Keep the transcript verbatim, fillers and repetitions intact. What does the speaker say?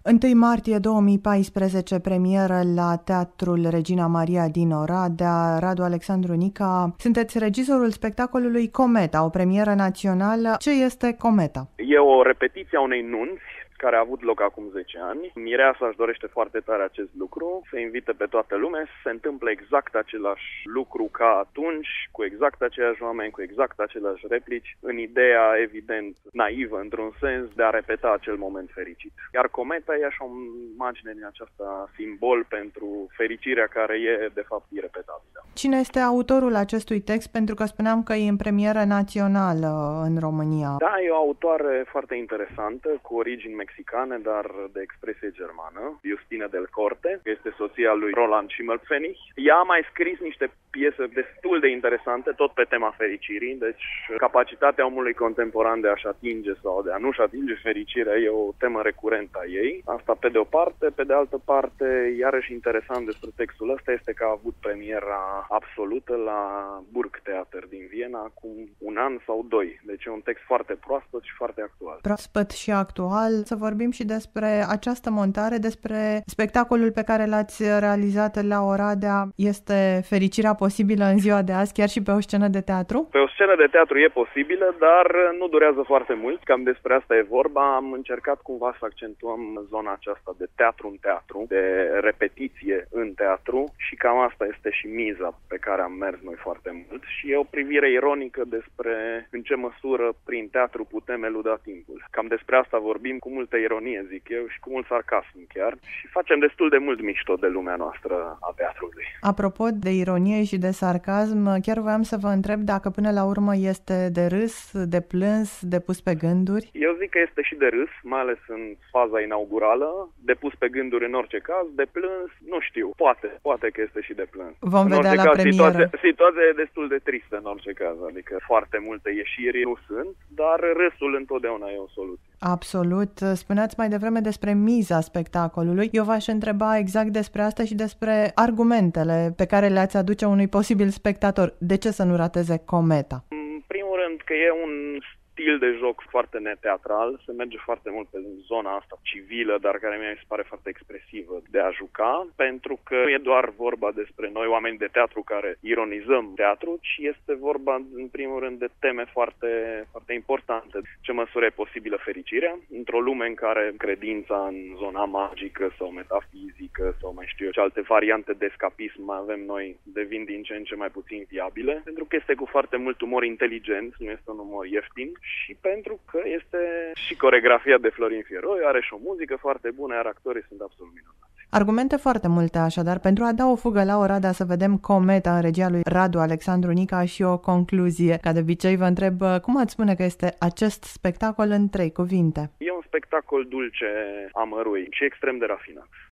întâi martie două mii paisprezece, premieră la Teatrul Regina Maria din Oradea. Radu Alexandru Nica, sunteți regizorul spectacolului Cometa, o premieră națională. Ce este Cometa? E o repetiție a unei nunți care a avut loc acum zece ani. Mireasa își dorește foarte tare acest lucru, se invită pe toată lumea, se întâmplă exact același lucru ca atunci, cu exact aceiași oameni, cu exact aceleași replici, în ideea, evident, naivă, într-un sens, de a repeta acel moment fericit. Iar Cometa e așa o imagine din aceasta simbol pentru fericirea care e, de fapt, irepetabilă. Cine este autorul acestui text? Pentru că spuneam că e în premieră națională în România. Da, e o autoare foarte interesantă, cu origini mexicane, dar de expresie germană, Justina del Corte, că este soția lui Roland Schimmelpfennig. Ea a mai scris niște piese destul de interesante, tot pe tema fericirii, deci capacitatea omului contemporan de a-și atinge sau de a nu-și atinge fericirea e o temă recurentă a ei. Asta pe de o parte, pe de altă parte, iarăși interesant despre textul ăsta este că a avut premiera absolută la Burgtheater din Viena acum un an sau doi. Deci e un text foarte proaspăt și foarte actual. Proaspăt și actual. Să vorbim și despre această montare, despre spectacolul pe care l-ați realizat la Oradea. Este fericirea posibilă în ziua de azi, chiar și pe o scenă de teatru? Pe o scenă de teatru e posibilă, dar nu durează foarte mult. Cam despre asta e vorba. Am încercat cumva să accentuăm zona aceasta de teatru în teatru, de repetiție în teatru și cam asta este și miza pe care am mers noi foarte mult. Și e o privire ironică despre în ce măsură prin teatru putem eluda timpul. Cam despre asta vorbim cu multă ironie, zic eu, și cu mult sarcasm chiar. Și facem destul de mult mișto de lumea noastră a teatrului. Apropo de ironie și de sarcasm, chiar voiam să vă întreb dacă până la urmă este de râs, de plâns, de pus pe gânduri? Eu zic că este și de râs, mai ales în faza inaugurală, de pus pe gânduri în orice caz, de plâns, nu știu, poate, poate că este și de plâns. Vom în vedea la caz, premieră. Situația, situația e destul de tristă în orice caz, adică foarte multe ieșiri nu sunt, dar râsul întotdeauna e o soluție. Absolut. Spuneați mai devreme despre miza spectacolului. Eu v-aș întreba exact despre asta și despre argumentele pe care le-ați aduce unui posibil spectator. De ce să nu rateze Cometa? În primul rând că e un stil de joc foarte neteatral, se merge foarte mult pe zona asta civilă, dar care mi se pare foarte expresivă de a juca, pentru că nu e doar vorba despre noi oameni de teatru care ironizăm teatru, ci este vorba în primul rând de teme foarte, foarte importante. Ce măsură e posibilă fericirea într-o lume în care credința în zona magică sau metafizică sau mai știu eu ce alte variante de escapism mai avem noi devin din ce în ce mai puțin viabile, pentru că este cu foarte mult umor inteligent, nu este un umor ieftin, și pentru că este și coreografia de Florin Fieroi, are și o muzică foarte bună, iar actorii sunt absolut minunați. Argumente foarte multe așadar. Pentru a da o fugă la Oradea să vedem Cometa în regia lui Radu Alexandru Nica și o concluzie. Ca de obicei vă întreb, cum ați spune că este acest spectacol în trei cuvinte? E un spectacol dulce, amărui și extrem de rafinat.